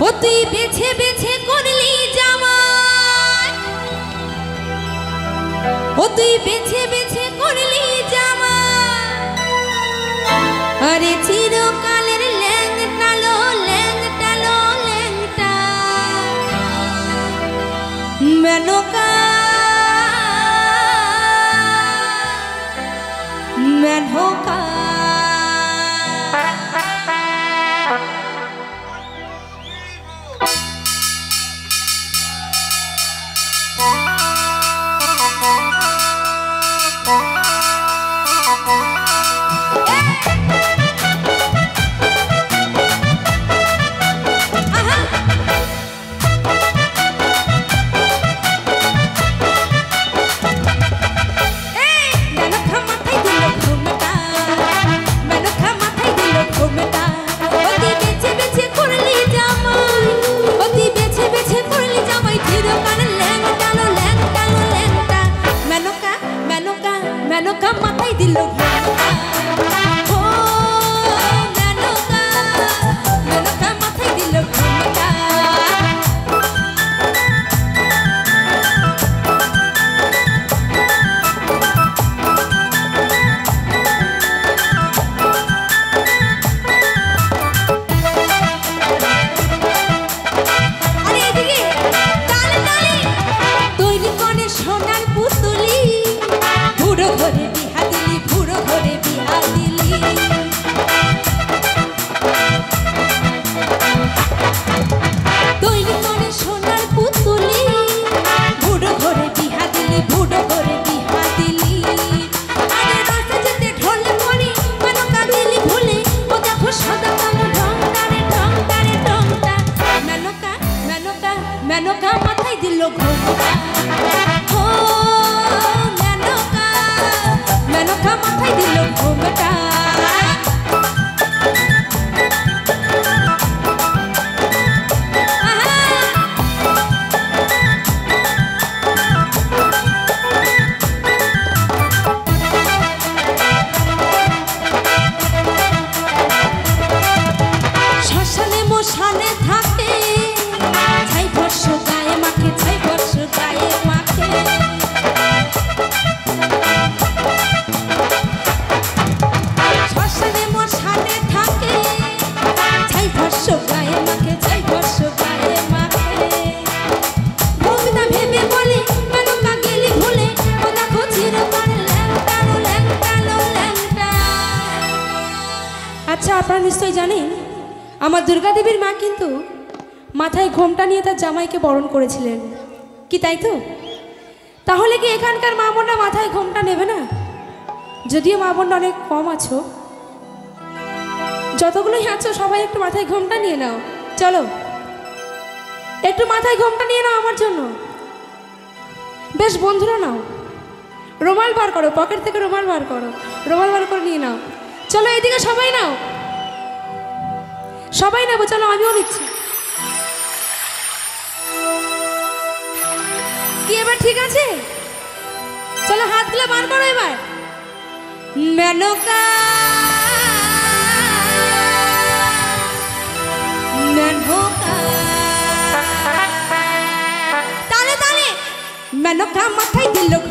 ও তুই বেছে বেছে করলি জামাই, ও তুই বেছে বেছে করলি জামাই, আরে চিরকালের ল্যাংটালো ল্যাংটালো ল্যাংটা মেনকা মেনকা। মেনকা মাথায় দিল মেনকা মাথায় দিল ঘুমটা। আরে এদিকে তালে তালে তৈরি করে সোনার পুতুলি, ভুড়ো ঘরে বিহা দিলি, ভুড়ো ঘরে বিহা দিলি। তৈরি করে সোনার পুতুলি, ভুড়ো ঘরে বিহা দিলি, ভুড়ো ঘরে বিহা দিলি। আরে রাস্তা যেতে ঢলে পড়ি মেনকা দিলি ভুলে, ও দেখো সাদা কালো ঢংটা রে ঢংটা রে ঢংটা। মেনকা মেনকা মেনকা মাথায় দিল ঘোমটা, মেনকা মাথায় দিল ঘোমটা। শ্মশানে মশানে থাকে ছাই বর্ষ গায়ে মাখে, ছাই বর্ষ গায়ে মাখে। শ্মশানে মশানে থাকে ছাই বর্ষ গায়ে মাখে, ছাই বর্ষ গায়ে মাখে। ভক্তা ভেবে বলে মেনকা গেলি ভুলে, ও দেখো চিরকাল ল্যাংটালো ল্যাংটালো ল্যাংটা। আচ্ছা আপনারা নিশ্চয়ই জানেন আমার দুর্গা দেবীর মা কিন্তু মাথায় ঘোমটা নিয়ে তার জামাইকে বরণ করেছিলেন, কি তাই তো? তাহলে কি এখানকার মা বোনরা মাথায় ঘোমটা নেবে না? যদিও মা বোনরা অনেক কম আছো, যতগুলোই আছো সবাই একটু মাথায় ঘোমটা নিয়ে নাও। চলো একটু মাথায় ঘোমটা নিয়ে নাও আমার জন্য। বেশ বন্ধুরা নাও, রুমাল বার করো, পকেট থেকে রুমাল বার করো, রুমাল বার করে নিয়ে নাও। চলো এদিকে সবাই নাও, সবাই নেবো, চলো আমিও নিচ্ছি। কি এবার ঠিক আছে? চলো হাতগুলো বার করো এবার। মেনকা মেনকা তালে তালে মেনকা মাথায় দিল